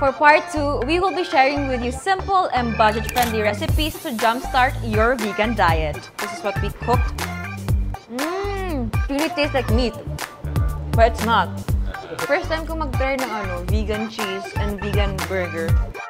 For part 2, we will be sharing with you simple and budget-friendly recipes to jumpstart your vegan diet. This is what we cooked. Really tastes like meat, but it's not. First time ko mag-try ng vegan cheese and vegan burger.